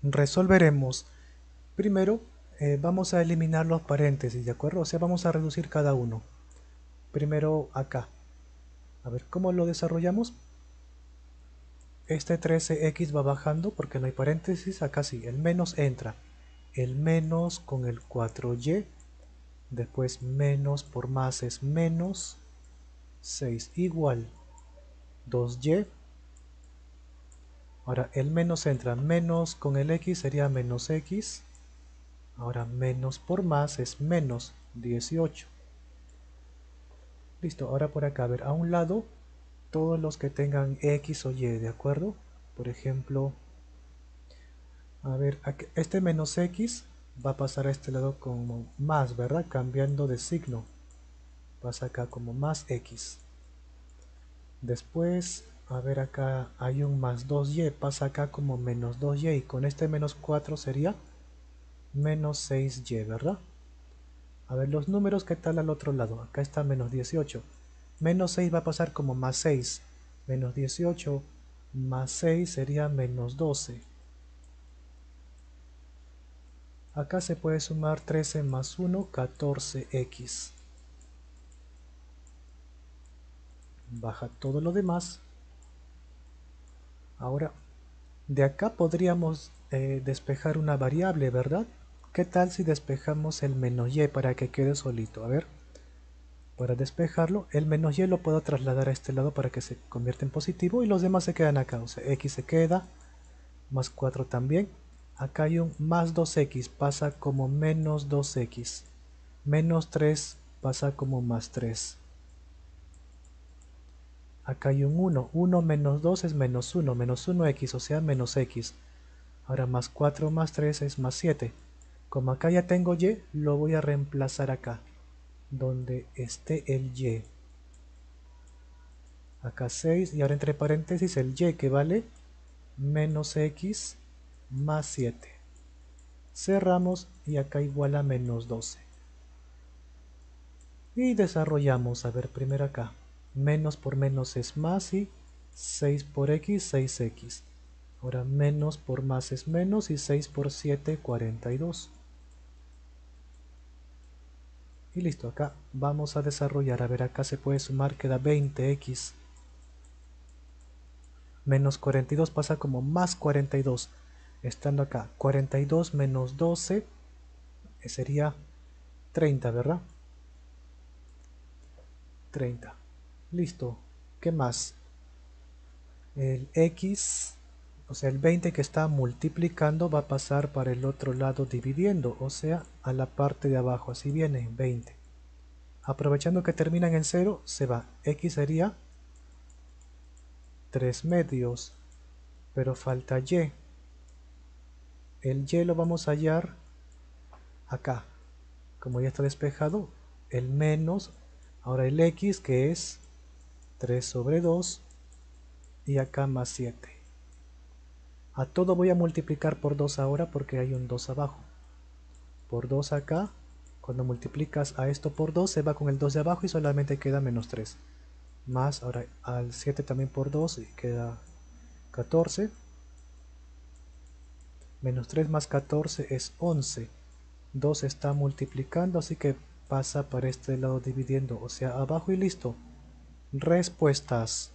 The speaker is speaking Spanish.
resolveremos. Primero vamos a eliminar los paréntesis, ¿de acuerdo? O sea, vamos a reducir cada uno. Primero acá. A ver, ¿cómo lo desarrollamos? Este 13x va bajando porque no hay paréntesis. Acá sí, el menos entra. El menos con el 4y. Después menos por más es menos 6 igual 2y. Ahora el menos entra. Menos con el x sería menos x. Ahora menos por más es menos 18. Listo, ahora por acá, a ver, a un lado, todos los que tengan X o Y, ¿de acuerdo? Por ejemplo, a ver, este menos X va a pasar a este lado como más, ¿verdad? Cambiando de signo. Pasa acá como más X. Después, a ver, acá hay un más 2Y, pasa acá como menos 2Y. Y con este menos 4 sería menos 6Y, ¿verdad? A ver, los números, ¿qué tal al otro lado? Acá está menos 18. Menos 6 va a pasar como más 6. Menos 18 más 6 sería menos 12. Acá se puede sumar 13 más 1, 14x. Baja todo lo demás. Ahora, de acá podríamos despejar una variable, ¿verdad? ¿Qué tal si despejamos el menos y para que quede solito? A ver, para despejarlo, el menos y lo puedo trasladar a este lado para que se convierta en positivo y los demás se quedan acá. O sea, x se queda, más 4 también. Acá hay un más 2x, pasa como menos 2x. Menos 3 pasa como más 3. Acá hay un 1. 1 menos 2 es menos 1. Menos 1x, o sea, menos x. Ahora más 4 más 3 es más 7. Como acá ya tengo y, lo voy a reemplazar acá, donde esté el y. Acá 6 y ahora entre paréntesis el y que vale menos x más 7. Cerramos y acá igual a menos 12. Y desarrollamos, a ver, primero acá. Menos por menos es más y 6 por x, 6x. Ahora menos por más es menos y 6 por 7, 42. Y listo, acá vamos a desarrollar. A ver, acá se puede sumar, queda 20x. Menos 42 pasa como más 42. Estando acá, 42 menos 12 sería 30, ¿verdad? 30. Listo. ¿Qué más? El x, o sea, el 20 que está multiplicando va a pasar para el otro lado dividiendo, o sea, a la parte de abajo. Así viene, 20. Aprovechando que terminan en 0, se va. X sería 3 medios, pero falta y. El y lo vamos a hallar acá. Como ya está despejado, el menos, ahora el x que es 3 sobre 2 y acá más 7. A todo voy a multiplicar por 2 ahora porque hay un 2 abajo. Por 2 acá, cuando multiplicas a esto por 2 se va con el 2 de abajo y solamente queda menos 3. Más, ahora al 7 también por 2 y queda 14. Menos 3 más 14 es 11. 2 está multiplicando, así que pasa para este lado dividiendo, o sea, abajo y listo. Respuestas.